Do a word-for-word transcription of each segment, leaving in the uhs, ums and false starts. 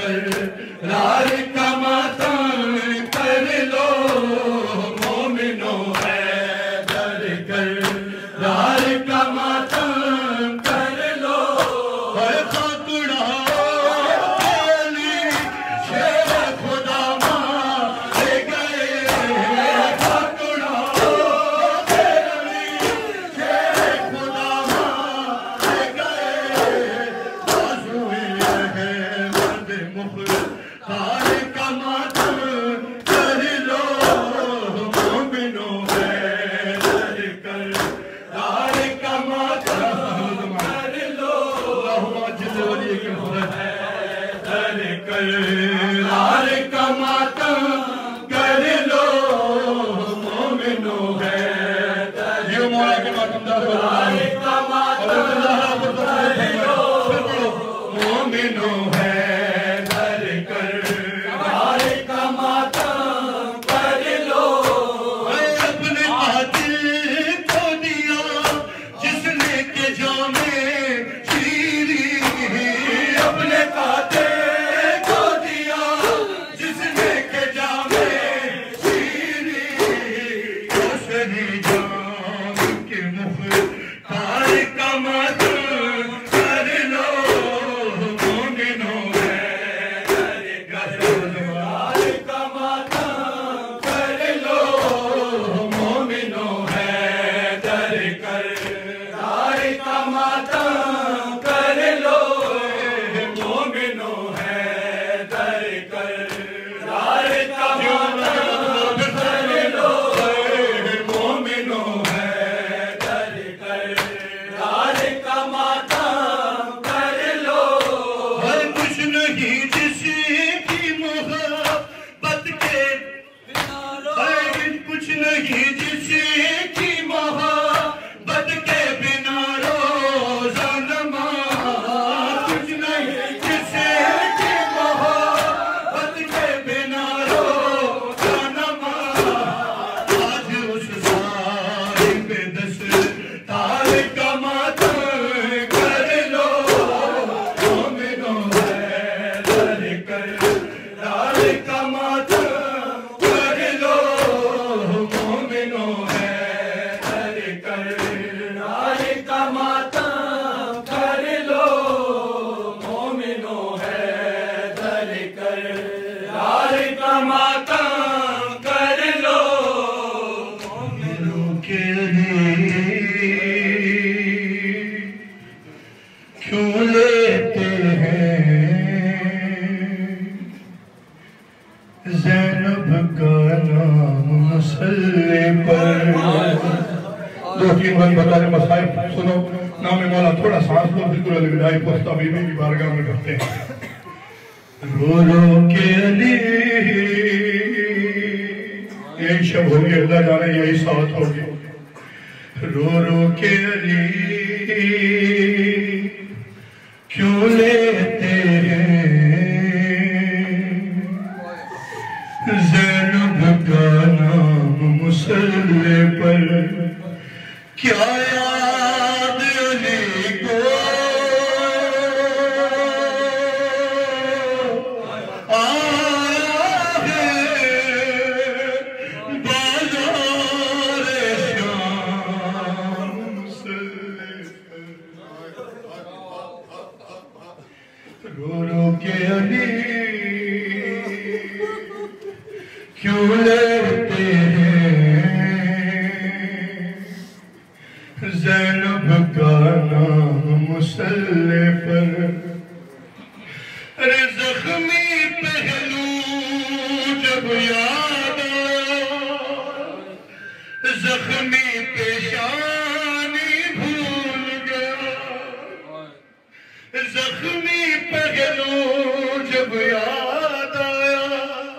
करार का मातम कर लो मोमिनो हैदर करार का मातम कर लो। है खाकुड़ा शेर खुदा मारे गए, खाकुड़ा शेर खुदा मारे गए। बाजुए है मर्द मुख्तार का मातम कर लो मोमिनो हैदर करार का मातम कर लो। हैदर करार का मातम कर लो मोमिनो हैदर करार का मातम कर लो मोमिनो हैदर करार का मातम कर लो। अपने कातिल को दिया जिसने के जामे शीरी, अपने कातिल को दिया जिसने के जामे शीरी। शरी जान के मुख्तार का मातम कर लो मोमिनो हैदर करार का मातम कर लो मोमिनो हैदर करार का मातम कर लो मोमिनो हैदर करार का मातम कर लो मोमिनो हैदर करार का मातम कर लो। हर कुछ नहीं जिसकी मोहब्बत के हर कुछ नहीं जिसकी मोहब्बत के बिना रोज़ा नमाज़, कुछ नहीं जिसकी मोहब्बत के बिना रोज़ा नमाज़। आज उस साहिब दस्तार का मातम कर लो मोमिनो हैदर करार का मातम कर लो मोमिनो हैदर करार का मातम कर लो मोमिनो हैदर करार का मातम कर लो मोमिनों के लिए क्यों लेते हैं ज़ैनब का नाम मसल्ले पर। दो तीन बार बता रहे मसाइब सुनो। नाम मौला थोड़ा सांस लो, बिल्कुल अलविदाई पोस्ता बीबी की बारगाह में करते हैं। रो रो के अली यही शब होगी, अल्लाह जाने यही साथ होगी। रो रो के अली क्यों लेते हैं ज़ैनब का नाम मुसल्ले पर। क्या याद अली को आया है बाज़ार शाम मुसल्ले पर। रो रो के अली क्यों लेते हैं ज़ैनब का नाम मुसल्ले पर। अरे जख्मी पहलू जब याद आया, जख्मी पेशानी भूल गया। जख्मी पहलू जब याद आया,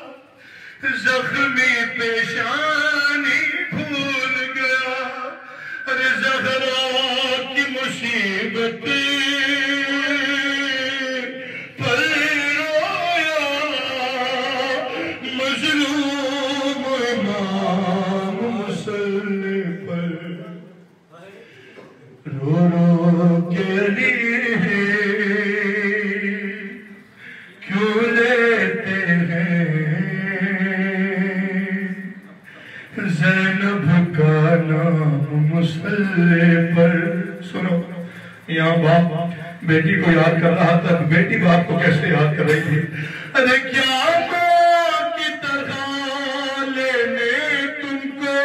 जख्मी पेशानी भूल गया। अरे ज़हरा की मुसीबत पर रोया मज़लूम इमाम मुसल्ले क्यों लेते हैं ज़ैनब का नाम मुसल्ले पर। सुनो, यहाँ बाप बेटी को याद कर रहा था, बेटी बाप को कैसे याद कर रही थी। अरे क्या माँ की तरह लेने तुमको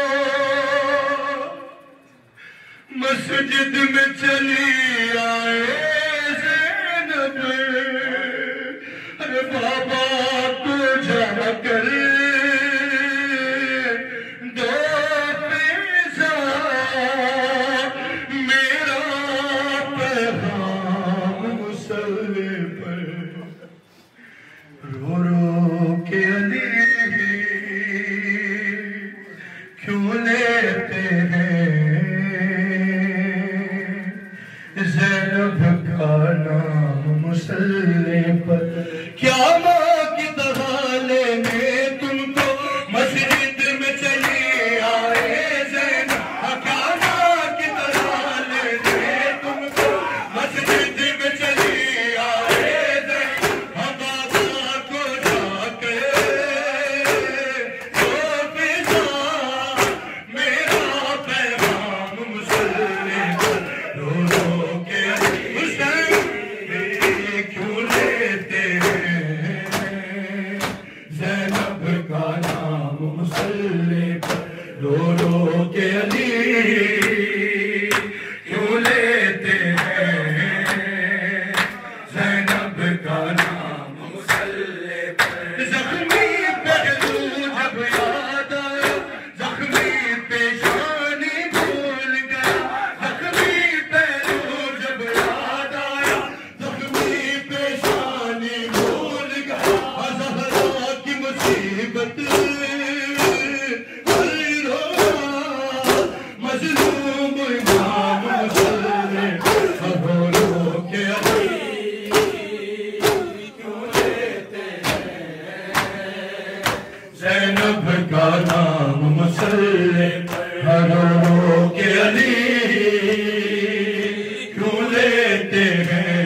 मस्जिद में चली आए ज़ैनब। अरे बाबा को जाकर दो पैसा मेरा पैगाम मुसल्ले पर। रो रो के अली क्यों लेते हैं ज़ैनब का नाम मुसल्ले पर। क्या माँ की तरह लेने तुमको मस्जिद में चली आए ज़ैनब। क्या माँ की तरह लेने तुमको मस्जिद में चली आए ज़ैनब। बाबा को जाकर दो पैसा मेरा पैगाम मुसल्ले पर। रो रो के हुसैन क्यों लेते हैं ज़ैनब का नाम मुसल्ले पर। रो रो के अली क्यों लेते हैं ज़ैनब का नाम मुसल्ले पर। ज़ख्मी पहलू जब याद आया, ज़ख्मी पेशानी भूल गया। ज़ख्मी पहलू जब याद आया, ज़ख्मी पेशानी भूल गया। ज़हरा की मुसीबत मज़लूम इमाम मुसल्ले पर। रो रो के अली क्यों लेते हैं ज़ैनब का नाम मुसल्ले पर। रो रो के अली क्यों लेते हैं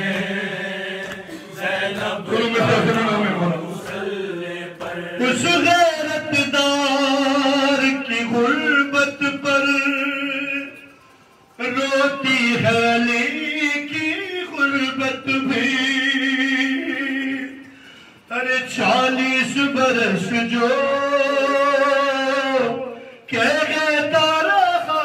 ज़ैनब मुसल्ले पर। उस गैरतदार की गुर्बत पर रोती है अली की गुर्बत भी। अरे चालीस बरस जो कहता रहा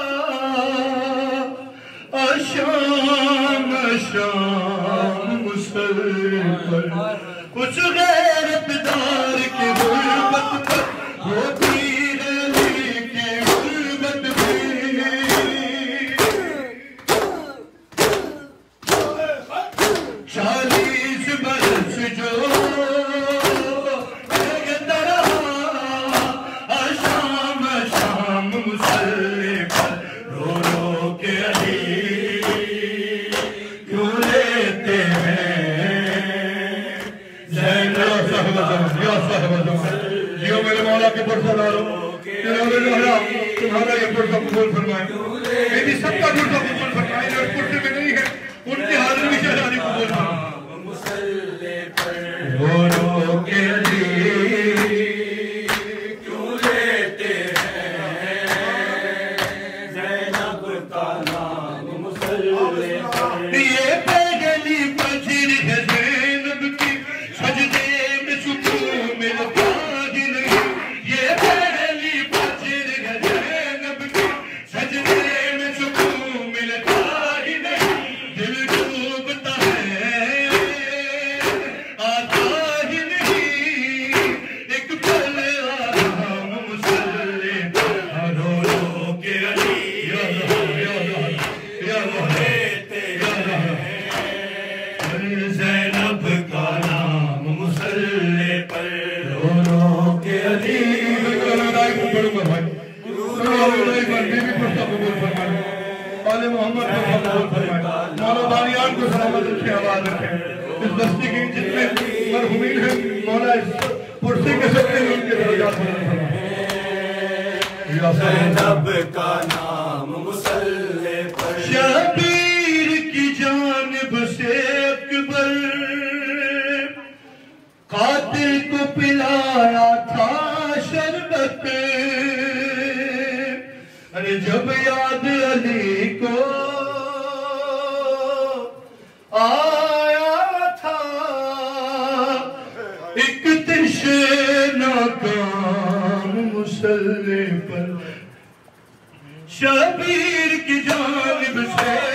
शाम शाम मुसल्ले पर। उस गैरतदार की गुर्बत पर रोती है अली की गुर्बत भी। चालीस बरस जो कहता रहा शाम शाम मुसल्ले पर। रो रो के अली क्यों लेते हैं ज़ैनब। या साहिब जियो मेरे मौला के पुरसदारो, तुम्हारा ये पुरसा कबूल फरमाए, मेरी सबका पुरसा कबूल फरमाए। जो पुरसे में नहीं है उनकी हाजिर भी शहजादी कबूल फरमाए। रो रो के अली क्यों लेते हैं ज़ैनब का नाम मुसल्ले पर। ये पहली फजर है ज़ैनब की, सजदे में सुकून मिलता ही नहीं। ये पहली फजर है ज़ैनब की, सजदे में सुकून मिलता ही नहीं। दिल डूबता है आता ही नहीं, एक पल आराम मुसल्ले पर। रो रो के अली या या या लेते हैं ज़ैनब का नाम मुसल्ले पर। रो रो के अली पढ़ूंगा भाई। बीबी पुरसा कबूल फरमाए, आले मोहम्मद को कबूल फरमाए। मौला बानियान को सलामत रखे, आबाद रखे। इस बस्ती के जितने मरहुमीन हैं मौला इस पुरसे के सबके उनके दर्जात बुलंद फरमाए। ज़ैनब का नाम मुसल्ले पर। शबीर की जानिब से अकबर कातिल को पिलाया था शरबत, अरे जब याद अली को आया था, एक तशना काम मुसल्ले पर शबीर की जानिब से